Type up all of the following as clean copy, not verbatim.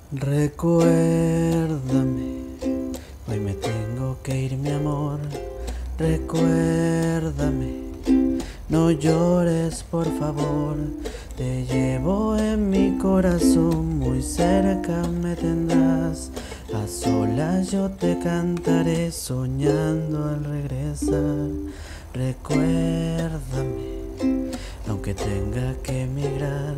Recuérdame, hoy me tengo que ir, mi amor. Recuérdame, no llores por favor. Te llevo en mi corazón, muy cerca me tendrás. A solas yo te cantaré, soñando al regresar. Recuérdame, aunque tenga que emigrar.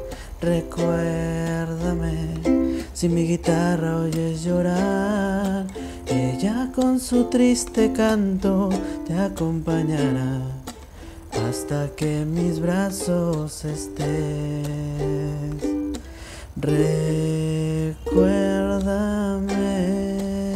Recuérdame, si mi guitarra oyes llorar, ella con su triste canto te acompañará hasta que en mis brazos estés. Recuérdame.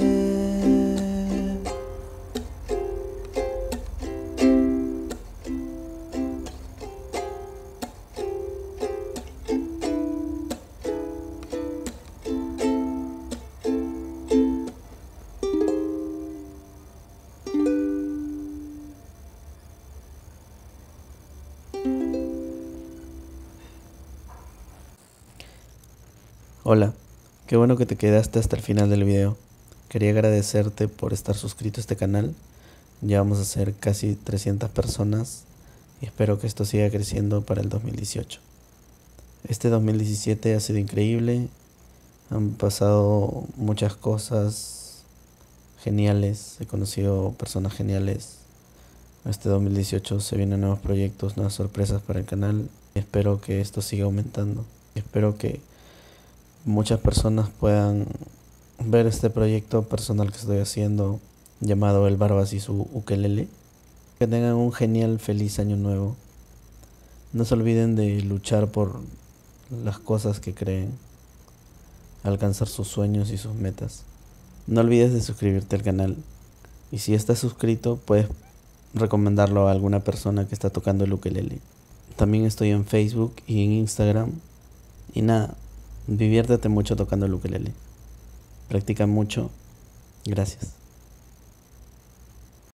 Hola, qué bueno que te quedaste hasta el final del video. Quería agradecerte por estar suscrito a este canal. Ya vamos a ser casi 300 personas y espero que esto siga creciendo para el 2018. Este 2017 ha sido increíble, han pasado muchas cosas geniales, he conocido personas geniales. Este 2018 se vienen nuevos proyectos, nuevas sorpresas para el canal y espero que esto siga aumentando. Espero que muchas personas puedan ver este proyecto personal que estoy haciendo llamado El Barbas y su ukelele. Que tengan un genial, feliz año nuevo. No se olviden de luchar por las cosas que creen, alcanzar sus sueños y sus metas. No olvides de suscribirte al canal y si estás suscrito puedes recomendarlo a alguna persona que está tocando el ukelele. También estoy en Facebook y en Instagram y nada, diviértete mucho tocando el ukelele. Practica mucho. Gracias.